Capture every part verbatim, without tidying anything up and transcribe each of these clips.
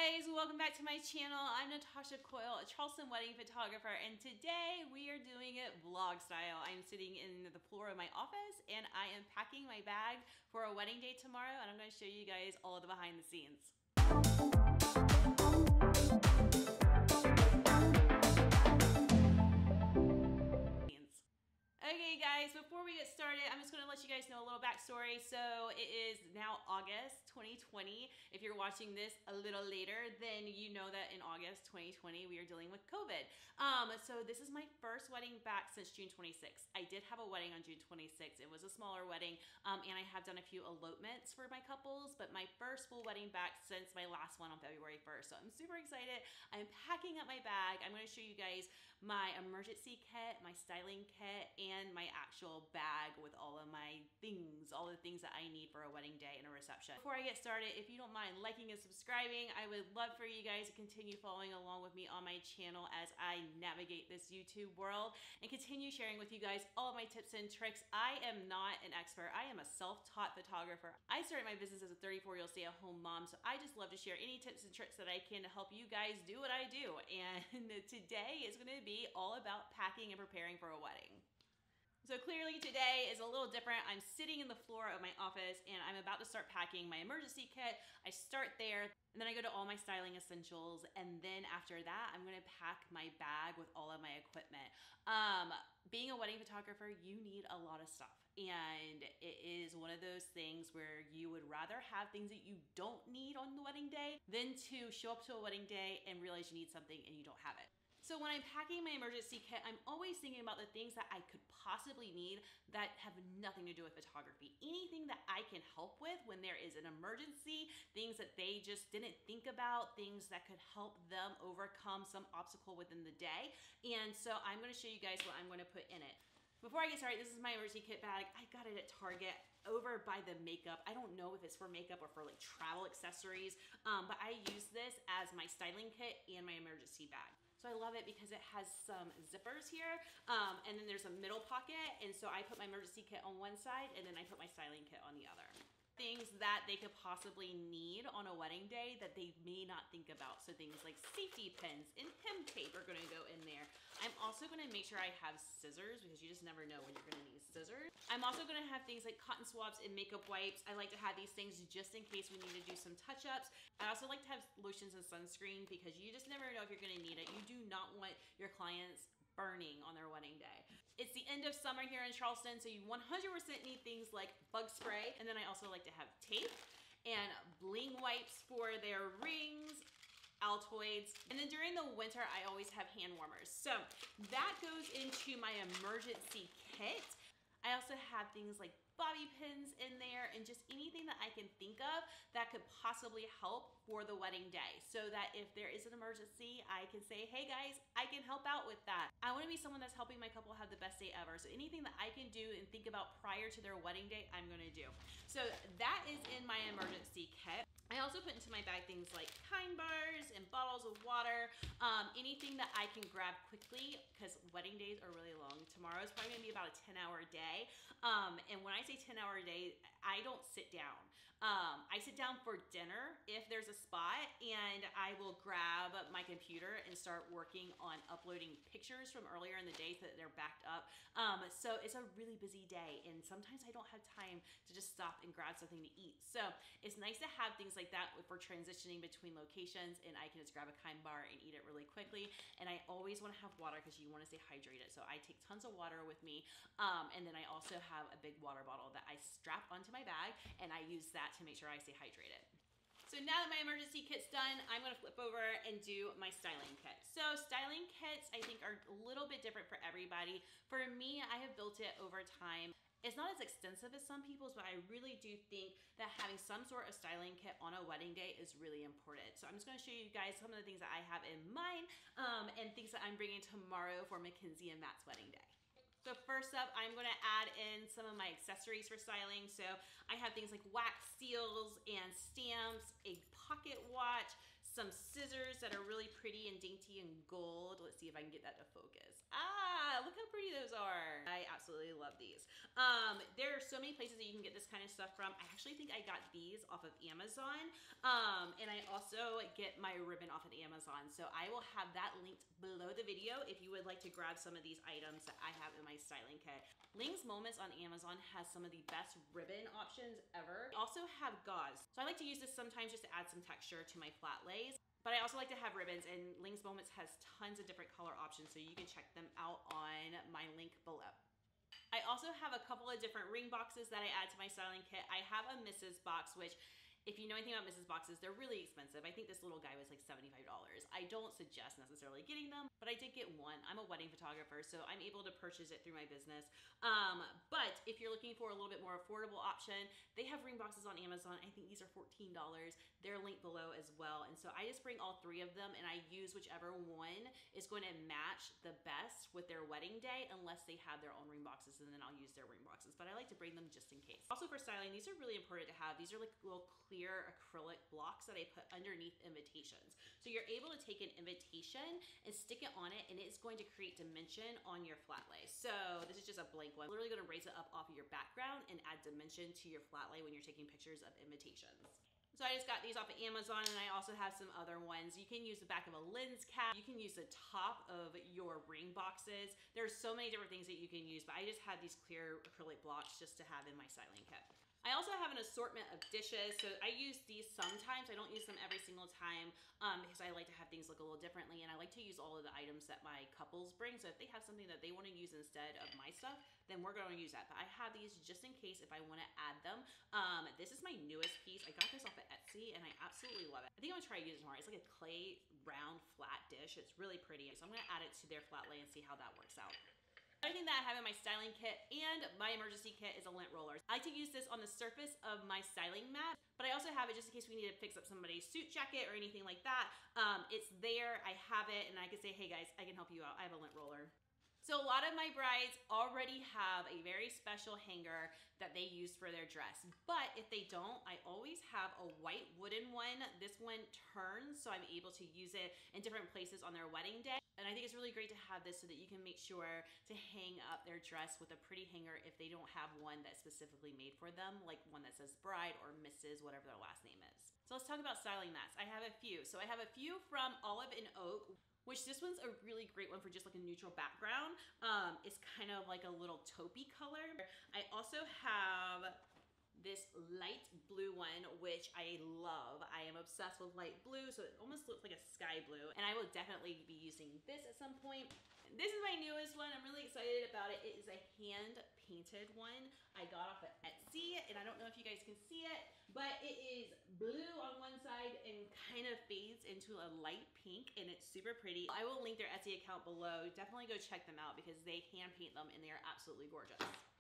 guys, welcome back to my channel. I'm Natasha Coyle, a Charleston wedding photographer, and today we are doing it vlog style. I'm sitting in the floor of my office and I am packing my bag for a wedding day tomorrow, and I'm going to show you guys all of the behind the scenes. Okay guys, before we get started, I'm just going to let you guys know a little backstory. So it is now August twenty twenty. If you're watching this a little later, then you know that in August twenty twenty we are dealing with COVID. Um, so this is my first wedding back since June twenty-sixth. I did have a wedding on June twenty-sixth. It was a smaller wedding, um, and I have done a few elopements for my couples, but my first full wedding back since my last one on February first. So I'm super excited. I'm packing up my bag. I'm going to show you guys my emergency kit, my styling kit, and and my actual bag with all of my things, all the things that I need for a wedding day and a reception. Before I get started, if you don't mind liking and subscribing, I would love for you guys to continue following along with me on my channel as I navigate this YouTube world and continue sharing with you guys all of my tips and tricks. I am not an expert. I am a self-taught photographer. I started my business as a thirty-four-year-old stay-at-home mom, so I just love to share any tips and tricks that I can to help you guys do what I do. And today is going to be all about packing and preparing for a wedding. So clearly today is a little different. I'm sitting in the floor of my office and I'm about to start packing my emergency kit. I start there, and then I go to all my styling essentials, and then after that, I'm gonna pack my bag with all of my equipment. Um, being a wedding photographer, you need a lot of stuff. And it is one of those things where you would rather have things that you don't need on the wedding day than to show up to a wedding day and realize you need something and you don't have it. So when I'm packing my emergency kit, I'm always thinking about the things that I could possibly need that have nothing to do with photography. Anything that I can help with when there is an emergency, things that they just didn't think about, things that could help them overcome some obstacle within the day. And so I'm gonna show you guys what I'm gonna put in it. Before I get started, this is my emergency kit bag. I got it at Target over by the makeup. I don't know if it's for makeup or for like travel accessories, um, but I use this as my styling kit and my emergency bag. So I love it because it has some zippers here, um, and then there's a middle pocket, and so I put my emergency kit on one side and then I put my styling kit on the other. Things that they could possibly need on a wedding day that they may not think about. So things like safety pins and hem tape are gonna go in there. I'm also gonna make sure I have scissors because you just never know when you're gonna need scissors. I'm also gonna have things like cotton swabs and makeup wipes. I like to have these things just in case we need to do some touch-ups. I also like to have lotions and sunscreen because you just never know if you're gonna need it. You do not want your clients burning on their wedding day. It's the end of summer here in Charleston, so you one hundred percent need things like bug spray, and then I also like to have tape and bling wipes for their rings, Altoids, and then during the winter I always have hand warmers. So that goes into my emergency kit. I also have things like bobby pins in there and just anything that I can think of that could possibly help for the wedding day, so that if there is an emergency, I can say, hey guys, I can help out with that. I want to be someone that's helping my couple have the best day ever. So anything that I can do and think about prior to their wedding day, I'm going to do. So that is in my emergency kit. I also put into my bag things like Kind bars and bottles of water, um, anything that I can grab quickly because wedding days are really long. Tomorrow is probably gonna be about a ten hour day. Um, and when I say ten hour day, I don't sit down. Um, I sit down for dinner if there's a spot, and I will grab my computer and start working on uploading pictures from earlier in the day so that they're backed up. Um, so it's a really busy day, and sometimes I don't have time to just stop and grab something to eat. So it's nice to have things like that if we're transitioning between locations, and I can just grab a Kind bar and eat it really quickly. And I always want to have water because you want to stay hydrated. So I take tons of water with me, um, and then I also have a big water bottle that I strap onto my bag, and I use that to make sure I stay hydrated. So now that my emergency kit's done, I'm gonna flip over and do my styling kit. So styling kits, I think, are a little bit different for everybody. For me, I have built it over time. It's not as extensive as some people's, but I really do think that having some sort of styling kit on a wedding day is really important. So I'm just gonna show you guys some of the things that I have in mind um, and things that I'm bringing tomorrow for Mackenzie and Matt's wedding day. So first up, I'm gonna add in some of my accessories for styling. So I have things like wax seals and stamps, a pocket watch, some scissors that are really pretty and dainty and gold. Let's see if I can get that to focus. Ah, look how pretty those are. I absolutely love these. Um, there are so many places that you can get this kind of stuff from. I actually think I got these off of Amazon. Um, and I also get my ribbon off of Amazon. So I will have that linked below the video if you would like to grab some of these items that I have in my styling kit. Ling's Moments on Amazon has some of the best ribbon options ever. I also have gauze. So I like to use this sometimes just to add some texture to my flat lays. But I also like to have ribbons, and Ling's Moments has tons of different color options, so you can check them out on my link below. I also have a couple of different ring boxes that I add to my styling kit. I have a Missus box, which if you know anything about Missus boxes, they're really expensive. I think this little guy was like seventy-five dollars. I don't suggest necessarily getting them, but I did get one. I'm a wedding photographer, so I'm able to purchase it through my business. Um, but if you're looking for a little bit more affordable option, they have ring boxes on Amazon. I think these are fourteen dollars. They're linked below as well. And so I just bring all three of them, and I use whichever one is going to match the best with their wedding day, unless they have their own ring boxes, and then I'll use their ring boxes. But I like to bring them just in case. Also for styling, these are really important to have. These are like little clear acrylic blocks that I put underneath invitations. So you're able to take an invitation and stick it on it, and it's going to create dimension on your flat lay. So this is just a blank one. I'm literally gonna raise it up off of your background and add dimension to your flat lay when you're taking pictures of invitations. So I just got these off of Amazon, and I also have some other ones. You can use the back of a lens cap. You can use the top of your ring boxes. There's so many different things that you can use, but I just had these clear acrylic blocks just to have in my styling kit. I also have an assortment of dishes, so I use these sometimes. I don't use them every single time um, because I like to have things look a little differently, and I like to use all of the items that my couples bring. So if they have something that they want to use instead of my stuff, then we're going to use that. But I have these just in case if I want to add them. Um, this is my newest piece. I got this off of Etsy, and I absolutely love it. I think I'm going to try to use it tomorrow. It's like a clay round flat dish. It's really pretty. So I'm going to add it to their flat lay and see how that works out. Another thing that I have in my styling kit and my emergency kit is a lint roller. I like to use this on the surface of my styling mat, but I also have it just in case we need to fix up somebody's suit jacket or anything like that. Um, it's there, I have it, and I can say, hey guys, I can help you out. I have a lint roller. So a lot of my brides already have a very special hanger that they use for their dress. But if they don't, I always have a white wooden one. This one turns, so I'm able to use it in different places on their wedding day. And I think it's really great to have this so that you can make sure to hang up their dress with a pretty hanger if they don't have one that's specifically made for them, like one that says bride or Missus, whatever their last name is. So let's talk about styling mats. I have a few. So I have a few from Olive and Oak, which this one's a really great one for just like a neutral background. Um, it's kind of like a little taupey color. I also have this light blue one, which I love. I am obsessed with light blue, so it almost looks like a sky blue, and I will definitely be using this at some point. This is my newest one. I'm really excited about it. It is a hand-painted one I got off of Etsy, and I don't know if you guys can see it, but it is blue on one side and kind of fades into a light pink, and it's super pretty. I will link their Etsy account below. Definitely go check them out because they hand paint them, and they are absolutely gorgeous.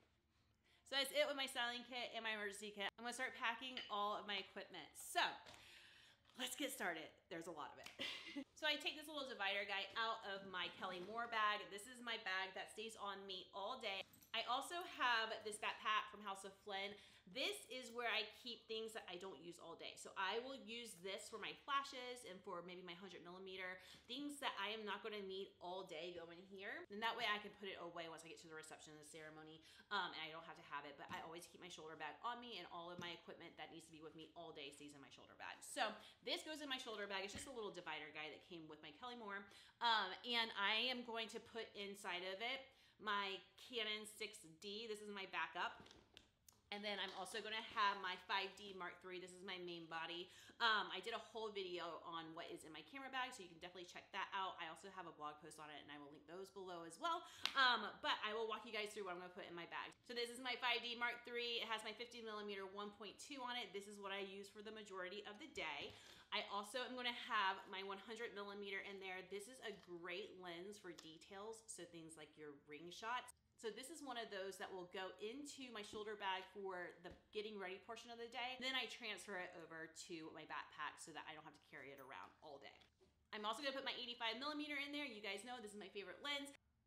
So that's it with my styling kit and my emergency kit. I'm gonna start packing all of my equipment. So let's get started. There's a lot of it. So I take this little divider guy out of my Kelly Moore bag. This is my bag that stays on me all day. I also have this backpack from House of Flynn. This is where I keep things that I don't use all day. So I will use this for my flashes and for maybe my one hundred millimeter, things that I am not gonna need all day go in here. And that way I can put it away once I get to the reception and the ceremony, um, and I don't have to have it, but I always keep my shoulder bag on me, and all of my equipment that needs to be with me all day stays in my shoulder bag. So this goes in my shoulder bag. It's just a little divider guy that came with my Kelly Moore, um, and I am going to put inside of it my Canon six D. This is my backup. And then I'm also gonna have my five D Mark three. This is my main body. Um, I did a whole video on what is in my camera bag, so you can definitely check that out. I also have a blog post on it, and I will link those below as well. Um, but I will walk you guys through what I'm gonna put in my bag. So this is my five D Mark three. It has my fifty millimeter one point two on it. This is what I use for the majority of the day. I also am gonna have my one hundred millimeter in there. This is a great lens for details, so things like your ring shots. So this is one of those that will go into my shoulder bag for the getting ready portion of the day. Then I transfer it over to my backpack so that I don't have to carry it around all day. I'm also gonna put my eighty-five millimeter in there. You guys know this is my favorite lens.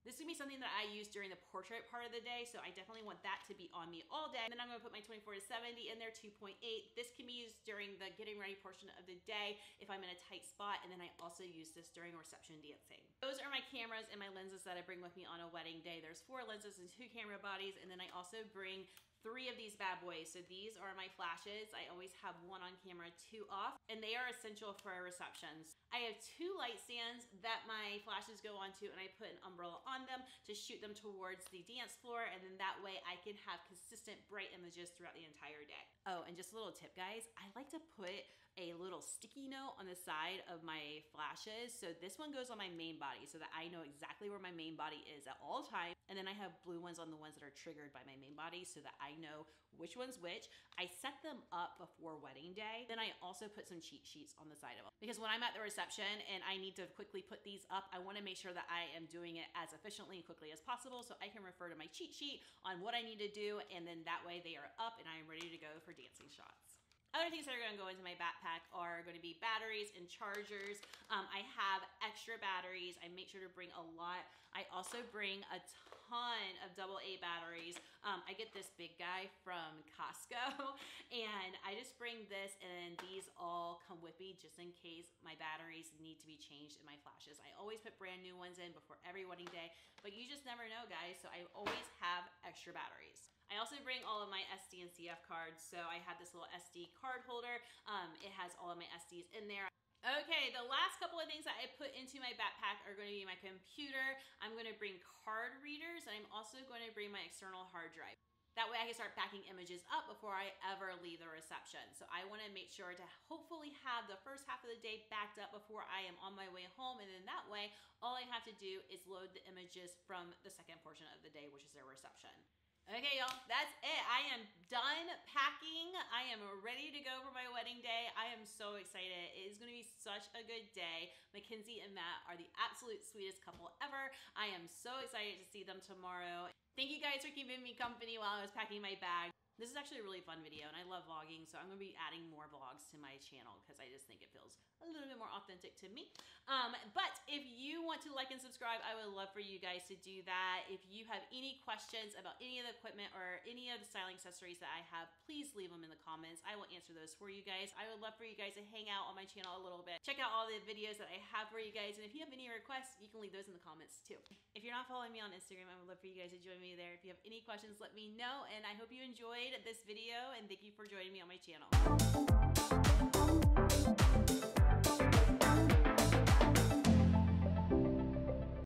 This is gonna be something that I use during the portrait part of the day, so I definitely want that to be on me all day. And then I'm gonna put my twenty-four to seventy in there, two point eight. This can be used during the getting ready portion of the day if I'm in a tight spot, and then I also use this during reception dancing. Those are my cameras and my lenses that I bring with me on a wedding day. There's four lenses and two camera bodies, and then I also bring three of these bad boys. So these are my flashes. I always have one on camera, two off, and they are essential for receptions. I have two light stands that my flashes go onto, and I put an umbrella on them to shoot them towards the dance floor, and then that way I can have consistent bright images throughout the entire day. Oh, and just a little tip, guys, I like to put a little sticky note on the side of my flashes. So this one goes on my main body so that I know exactly where my main body is at all times. And then I have blue ones on the ones that are triggered by my main body so that I know which one's which. I set them up before wedding day. Then I also put some cheat sheets on the side of them, because when I'm at the reception and I need to quickly put these up, I want to make sure that I am doing it as efficiently and quickly as possible so I can refer to my cheat sheet on what I need to do, and then that way they are up and I am ready to go for dancing shots. Other things that are gonna go into my backpack are gonna be batteries and chargers. Um, I have extra batteries. I make sure to bring a lot. I also bring a ton of double A batteries. Um, I get this big guy from Costco, and I just bring this, and these all come with me just in case my batteries need to be changed in my flashes. I always put brand new ones in before every wedding day, but you just never know, guys, so I always have extra batteries. I also bring all of my S D and C F cards. So I have this little S D card holder. Um, it has all of my S Ds in there. Okay, the last couple of things that I put into my backpack are going to be my computer. I'm going to bring card readers, and I'm also going to bring my external hard drive. That way I can start backing images up before I ever leave the reception. So I want to make sure to hopefully have the first half of the day backed up before I am on my way home, and then that way all I have to do is load the images from the second portion of the day, which is their reception. Okay, y'all, that's it. I am done packing. I am ready to go for my wedding day. I am so excited. It is gonna be such a good day. Mackenzie and Matt are the absolute sweetest couple ever. I am so excited to see them tomorrow. Thank you guys for keeping me company while I was packing my bag. This is actually a really fun video, and I love vlogging, so I'm gonna be adding more vlogs to my channel because I just think it feels a little bit more authentic to me. Um, but if you want to like and subscribe, I would love for you guys to do that. If you have any questions about any of the equipment or any of the styling accessories that I have, please leave them in the comments. I will answer those for you guys. I would love for you guys to hang out on my channel a little bit. Check out all the videos that I have for you guys, and if you have any requests, you can leave those in the comments too. If you're not following me on Instagram, I would love for you guys to join me there. If you have any questions, let me know, and I hope you enjoyed this video, and thank you for joining me on my channel.